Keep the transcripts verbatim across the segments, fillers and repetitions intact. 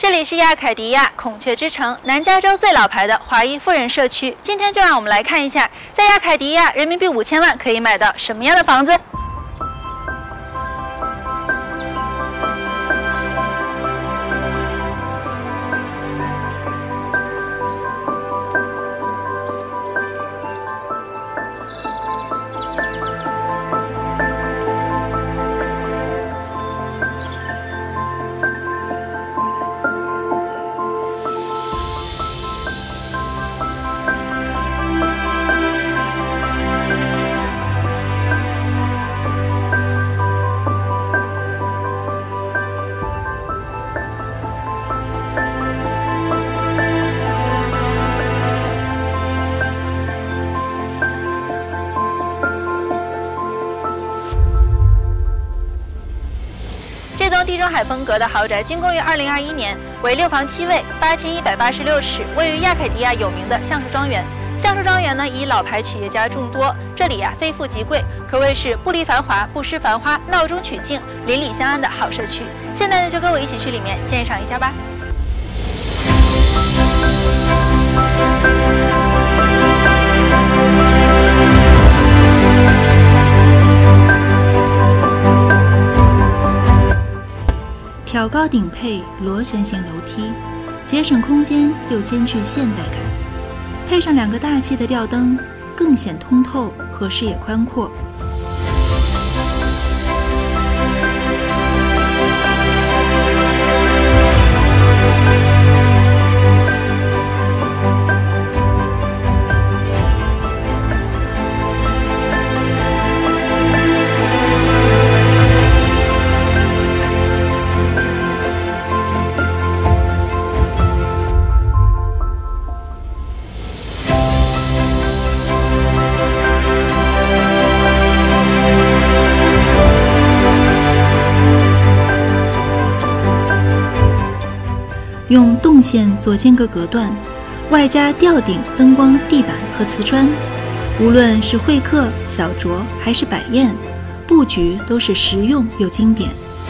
这里是亚凯迪亚孔雀之城，南加州最老牌的华裔富人社区。今天就让我们来看一下，在亚凯迪亚人民币五千万可以买到什么样的房子。这栋地中海风格的豪宅竣工于二零二一年，为六房七卫，八千一百八十六尺，位于亚凯迪亚有名的橡树庄园。橡树庄园呢，以老牌企业家众多，这里呀、啊、非富即贵，可谓是不离繁华，不失繁花，闹中取静，邻里相安的好社区。现在呢，就跟我一起去里面鉴赏一下吧。 挑高顶配螺旋形楼梯，节省空间又兼具现代感，配上两个大气的吊灯，更显通透和视野宽阔。用动线做间隔隔断，外加吊顶、灯光、地板和瓷砖，无论是会客、小酌还是摆宴，布局都是实用又经典。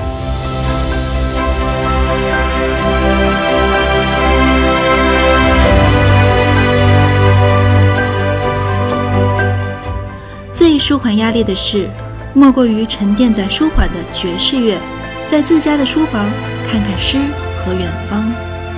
最舒缓压力的事，莫过于沉淀在舒缓的爵士乐，在自家的书房看看诗和远方。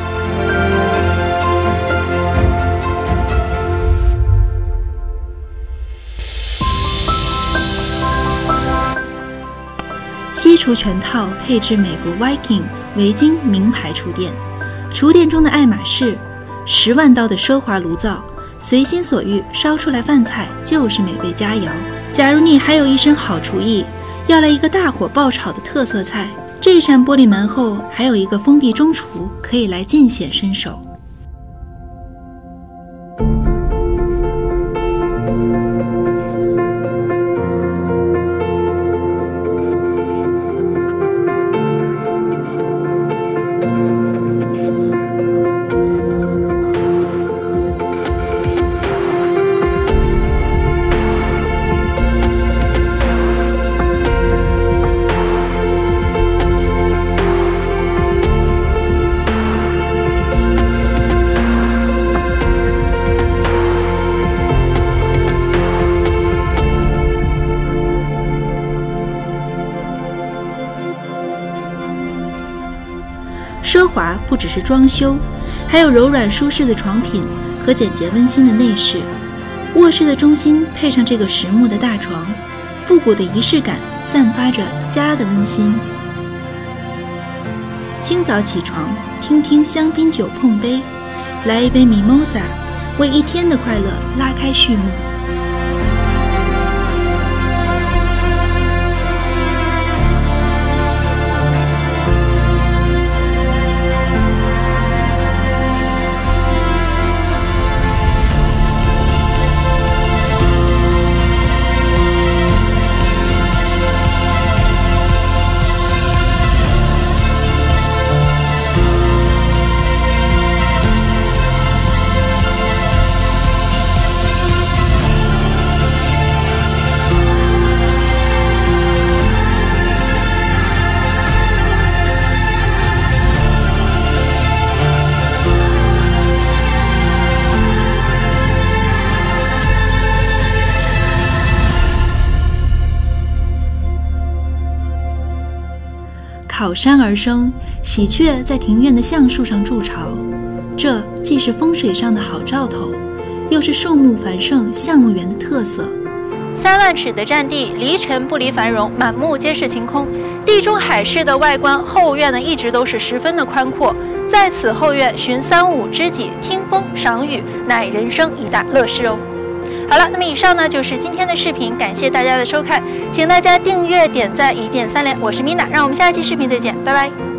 西厨全套配置美国 Viking 维京名牌厨电，厨电中的爱马仕，十万刀的奢华炉灶，随心所欲烧出来饭菜就是美味佳肴。假如你还有一身好厨艺，要来一个大火爆炒的特色菜，这扇玻璃门后还有一个封闭中厨，可以来尽显身手。奢华不只是装修，还有柔软舒适的床品和简洁温馨的内饰。卧室的中心配上这个实木的大床，复古的仪式感散发着家的温馨。清早起床，听听香槟酒碰杯，来一杯 Mimosa， 为一天的快乐拉开序幕。 草山而生，喜鹊在庭院的橡树上筑巢，这既是风水上的好兆头，又是树木繁盛橡木园的特色。 三万尺的占地，离尘不离繁荣，满目皆是晴空。地中海式的外观，后院呢一直都是十分的宽阔。在此后院寻三五知己，听风赏雨，乃人生一大乐事哦。好了，那么以上呢就是今天的视频，感谢大家的收看，请大家订阅、点赞，一键三连。我是米娜，让我们下期视频再见，拜拜。